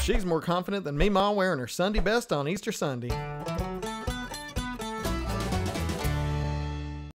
She's more confident than me ma wearing her Sunday best on Easter Sunday.